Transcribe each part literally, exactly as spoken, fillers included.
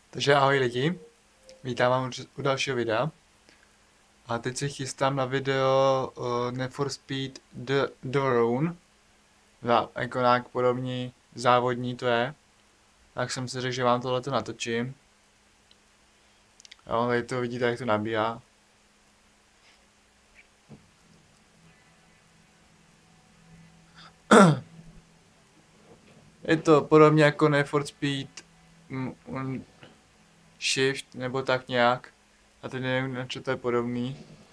Takže ahoj lidi, vítám vás u dalšího videa. A teď se chystám na video uh, Need for Speed The, The Run. Jako nějak podobný závodní to je. Tak jsem si řekl, že vám tohleto natočím. Jo, tady to vidíte, jak to nabíhá. Je to podobně jako Need for Speed um, Shift nebo tak nějak. A teď nevím, na co to je podobný.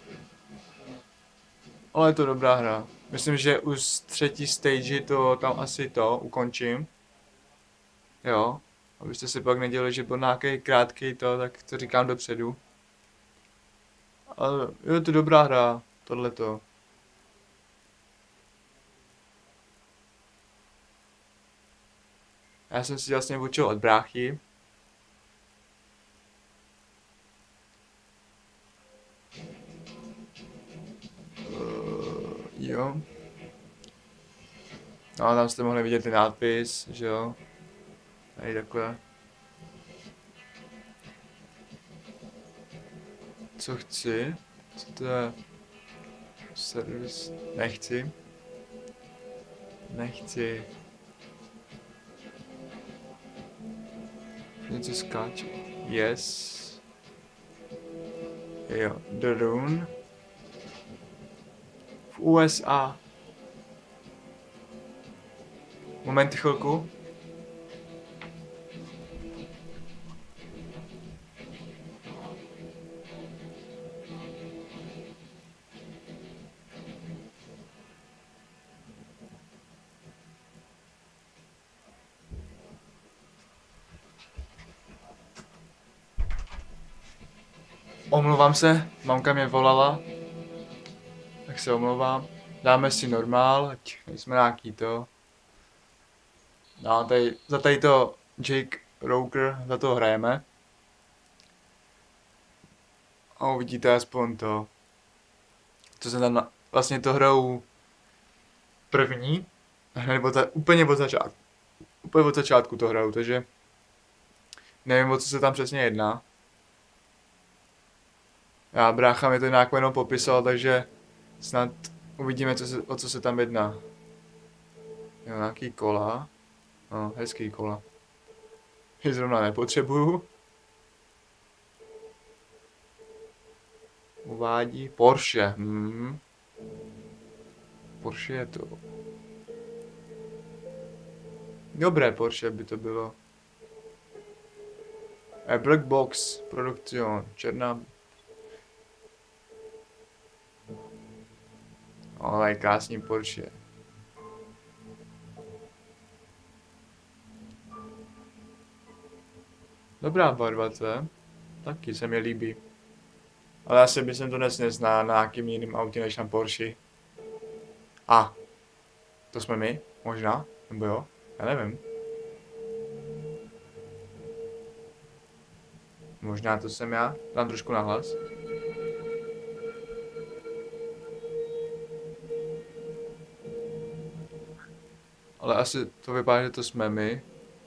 Ale je to dobrá hra. Myslím, že už třetí stage to tam asi to ukončím. Jo. Abyste si pak nedělali, že byl nějaký krátký to, tak to říkám dopředu. Ale je to dobrá hra, tohleto. Já jsem si vlastně učil od bráchy. Uh, jo. No a tam jste mohli vidět ten nápis, že jo. Tady takhle. Co chci? Co to je? Servis? Nechci. Nechci. Něco skáče. Yes. Jo, The Run. V U S A. Moment, chvilku. Omlouvám se, mamka mě volala. Tak se omlouvám. Dáme si normál, ať nejsme nějaký to. No, tady, za tady to Jake Roker, za to hrajeme. A uvidíte aspoň to. Co se tam na, vlastně to hrajou první. Nebo ta, úplně od začátku. Úplně od začátku to hrajou, takže nevím, o co se tam přesně jedná. Já brácha mi to nějak jenom popisal, takže snad uvidíme, co se, o co se tam jedná. Jo, nějaký kola. No, hezký kola. Je zrovna nepotřebuju. Uvádí Porsche. Hmm. Porsche je to. Dobré Porsche by to bylo. A Black Box Produktion. Černá. Ale krásný Porsche. Dobrá barvace. Taky se mi líbí. Ale asi bych to dnes nezná na nějakým jiným autě než na Porsche. A. To jsme my? Možná? Nebo jo? Já nevím. Možná to jsem já. Dám trošku nahlas. Ale asi to vypadá, že to jsme my.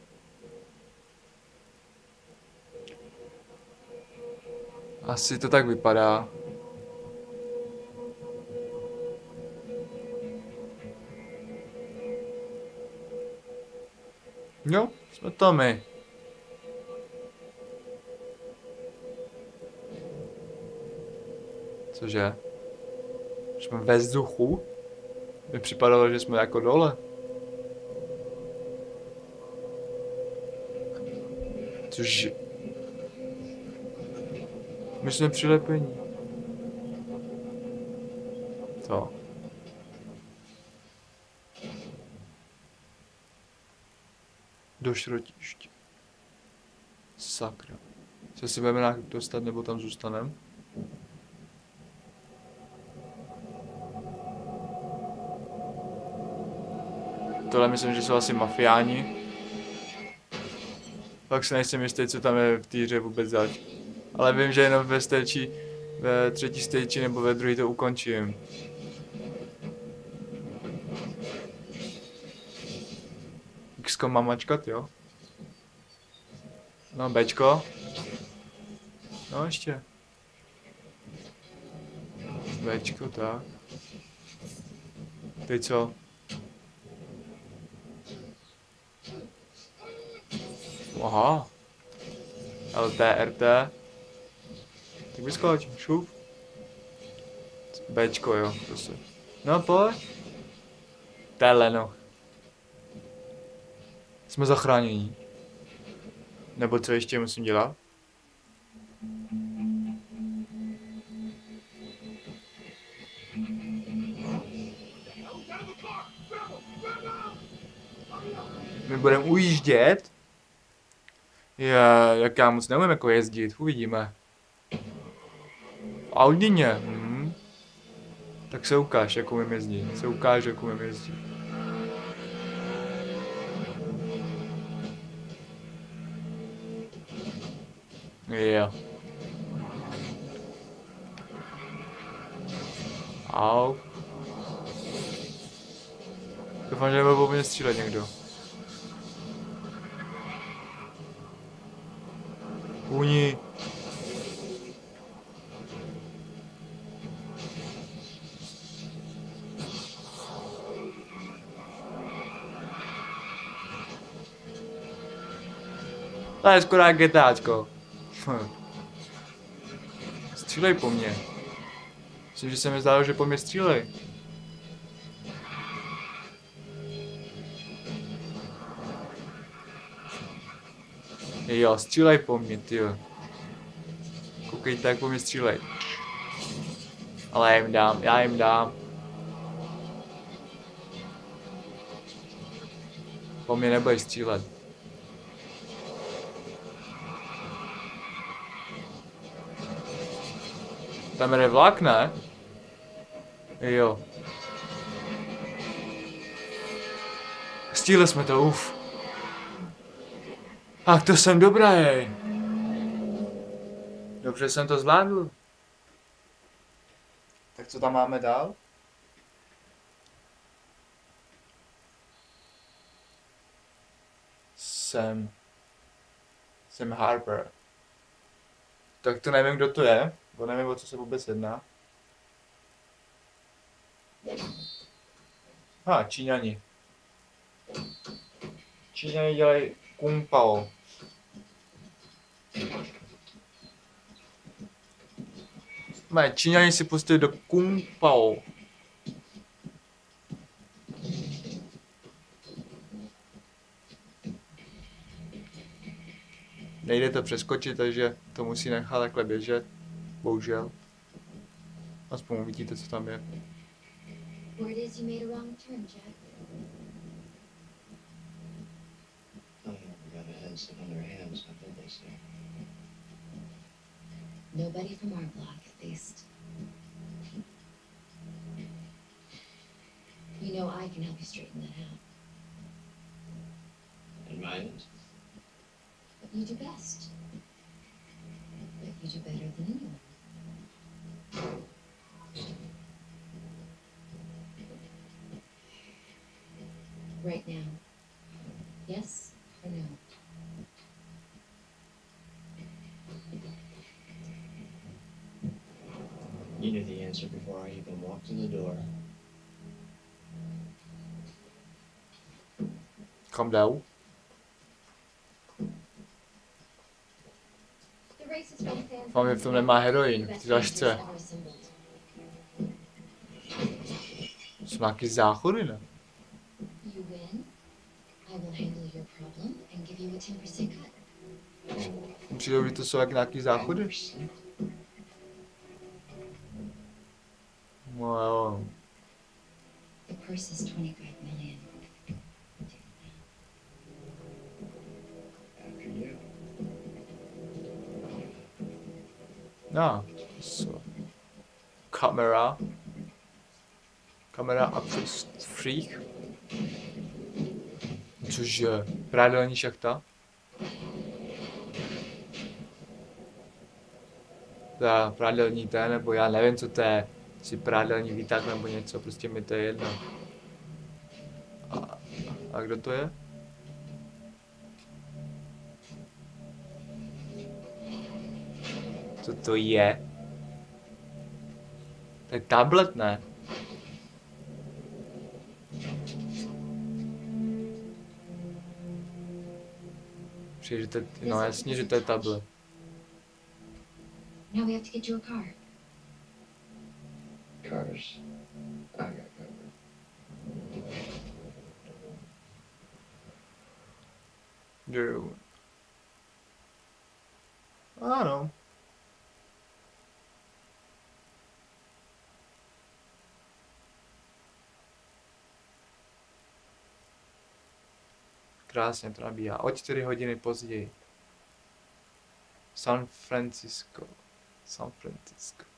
Asi to tak vypadá. Jo, jsme to my. Cože? Jsme ve vzduchu? Mi připadalo, že jsme jako dole. Cože? My jsme přilepení. To. Do šrotiště. Sakra. Se si budeme nějak dostat, nebo tam zůstanem? Tohle myslím, že jsou asi mafiáni. Pak se nejsem jistý, co tam je v té hře vůbec zač. Ale vím, že jenom ve stage, ve třetí stage nebo ve druhý to ukončím. X-ko mám mačkat, jo? No, Bčko. No ještě. Bčko, tak. Teď co? Aha. L T, R T. Tak vyskoč, šup. Bčko, jo, prostě. No pojď. Tele, no. Jsme zachránění. Nebo co ještě musím dělat? My budeme ujíždět? Já, jak já moc neumím jako jezdit, uvidíme. V Audině, hm. Tak se ukáž, jak umím jezdit. Se ukáž, jak umím jezdit. Jo. Au. Doufám, že nebude po mně střílet někdo. Uni. To je skoro jak GTAčko. Střílej po mně. Myslím, že se mi zdálo, že po mně střílej. Jo, střílej po mně, tyjo. Koukejte, jak po mně střílej. Ale já jim dám, já jim dám. Po mně nebudeš střílet. Tam jde vlak, ne? Jo. Stihli jsme to, uf. Ach, to jsem dobrý. Dobře jsem to zvládl. Tak co tam máme dál? Sam. Sam Harper. Tak to nevím, kdo to je, bo nevím, o co se vůbec jedná. Ha, Číňani. Číňani dělají kung pao. Mé, Číňani si pustili do kung pao. Nejde to přeskočit, takže to musí nechat takhle běžet. Bohužel. Aspoň uvidíte, co tam je. Word is you made a wrong turn, Jack. Oh, yeah, we got a head sit on their hands, I think they say. Nobody from our block, at least. You know I can help you straighten that out. And mine? What you do best. But you do better than anyone. Right now. Yes or no? You knew the answer before I even walked in the door. Kam jdou? Hlavně v tom nemá heroin, v té tašce. Jsou nějaký záchody, ne? You win. I will handle your problem and give you a ten percent cut. Přijdou, že to jsou jak nějaký záchody? No jo. The purse is twenty-five million. After you. No, so. Kamera. Kamera a freak. Což je prádelní šachta. Ta prádelní té, nebo já nevím, co to je. Si prádelní výtah nebo něco, prostě mi to je jedno. A, a kdo to je? Co to je? To je tablet, ne? Přijde, že to je, no jasně, že to je tablet. Now we have to get you a car. Cars. I got covered. Drone. Ano. Krásně to nabíhá. O čtyři hodiny později. San Francisco. San Francisco.